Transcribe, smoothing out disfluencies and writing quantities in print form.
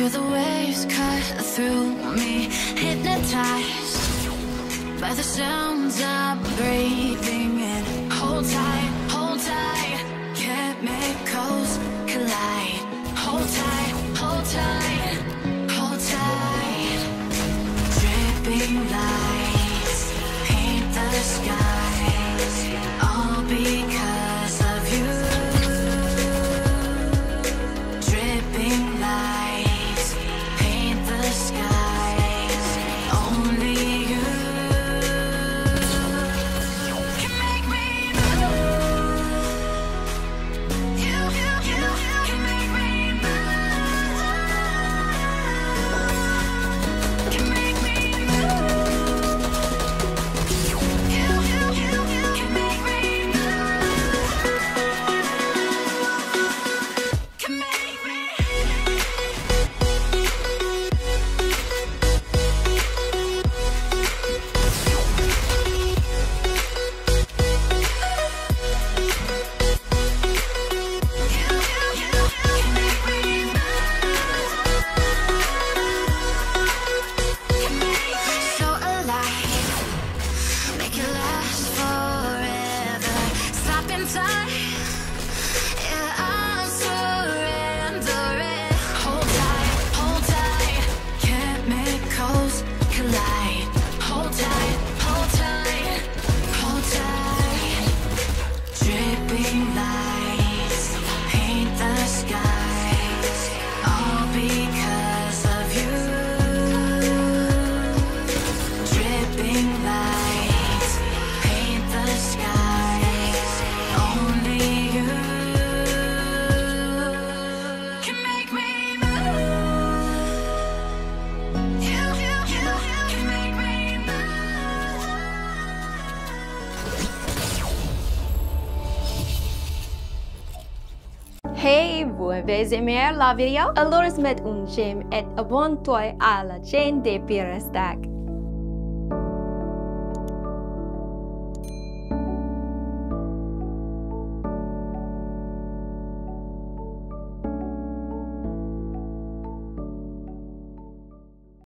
Feel the waves cut through me, hypnotized by the sounds I'm breathing in. Hold tight, chemicals collide. Hold tight, hold tight, hold tight. Dripping lights paint the skies, all because of you. Dripping lights paint the skies, only you can make me move. You can make me move. Can make me move. You can make me move. Can make me. So alive, make it last forever. Stop in time, yeah, I'm surrendering. Hold tight, chemicals collide. Hold tight, hold tight, hold tight. Dripping lights paint the skies, all because of you. Dripping lights paint the skies, only you can make me move. You can make me move. Hey, voi aimer la vidéo? Alors mettez un j'aime et abonne-toi à la chaîne de Pirestack.